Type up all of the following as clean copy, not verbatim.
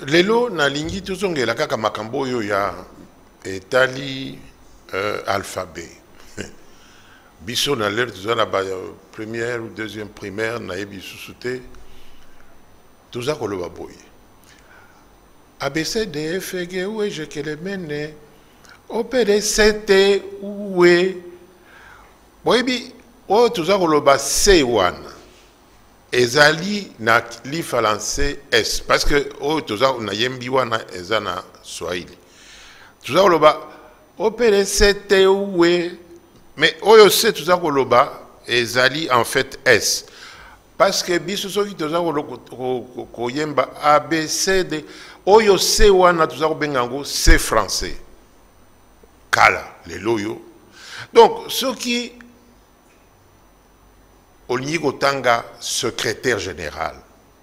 lelo na lingi tozongela kaka makambo oyo ya etali alphabet. Biso na l'air toza na ba première ou deuxième primaire na yebi susute toza koloba boye. ABC D F G ou je que le mene opere sete oué boyebi o toza koloba C wana ezali na li français S parce que o toza na yembi wana eza na Swahili toza koloba opere sete oué mais oyo se toza koloba ezali en fait S parce que biso soki toza koyemba A B C D oyo se wana toza kobenga ngo C français kala le loyo donc soki olingi kotanga secrétaire général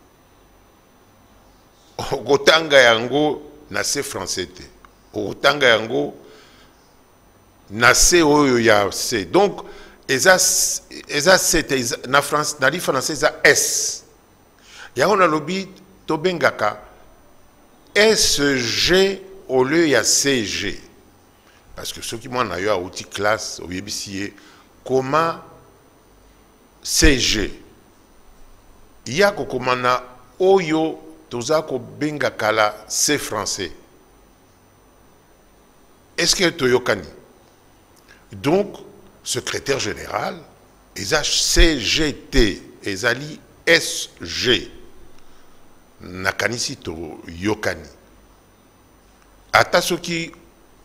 kotanga yango na C français te kotanga yango na C oyo ya C donc eza C na France na li français eza S yango na lobi tobengaka SG au lieu ya CG parce que ceux qui m'ont eu à outil classe au BBC comment CG il y a kokomana oyo tozako benga kala C français est-ce que toyokani donc secrétaire général eza CGT ezali SG nakanisi to yokani ata soki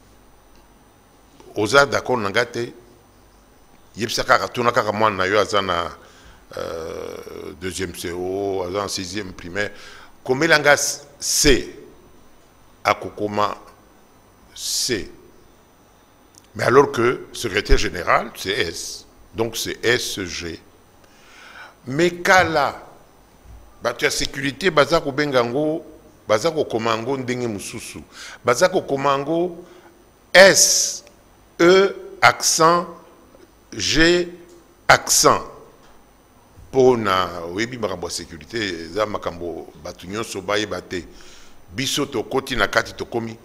oza d'accord nangate yebisaka katuna kaka mwana na yo aza na deuxième CO aza en sixième primaire komelanga C akokoma C mais alors que secrétaire général c'est S donc c'est SG mais kala batu ya sécurité baza kobenga ngo baza kokoma ngo ndenge mususu baza kokoma ngo S E accent G accent pour na webi makambo sécurité za makambo batu nyonso bayeba te biso to koti na kati to komi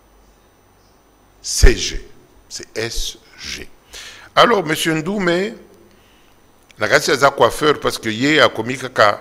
CG c'est SG alors monsieur Ndoumé la kati za coiffeur parce que yé a komi kaka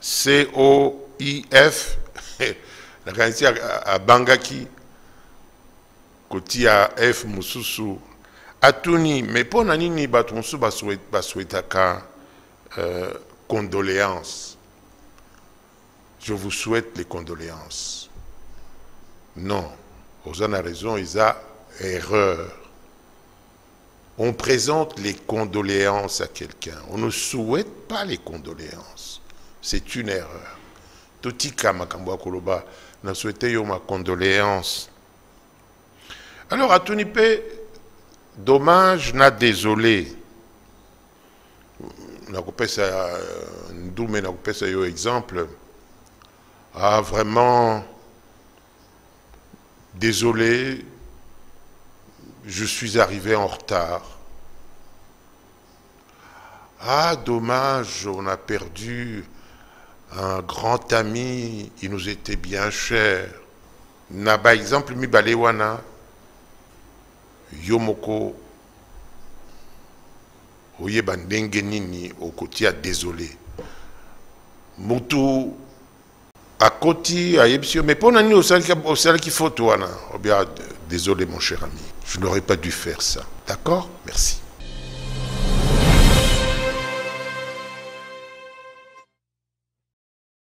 COIF la kati a bangaki koti a F mususu atuni mais pour nani batonsu basouetaka condoléances je vous souhaite les condoléances non vous en avez raison il y a erreur on présente les condoléances à quelqu'un on ne souhaite pas les condoléances c'est une erreur totika makambo koloba na souhaité yo ma condoléance alors atuni pe dommage na désolé nakopesa Ndoumé nakopesa yo exemple ah vraiment désolé je suis arrivé en retard ah dommage on a perdu un grand ami il nous était bien cher na ba exemple mibale wana yomoko oyeba ndenge nini okoti a désolé mutu akoti ayebisio mais pona nini osali ki photo wana obia désolé mon cher ami je n'aurais pas dû faire ça d'accord merci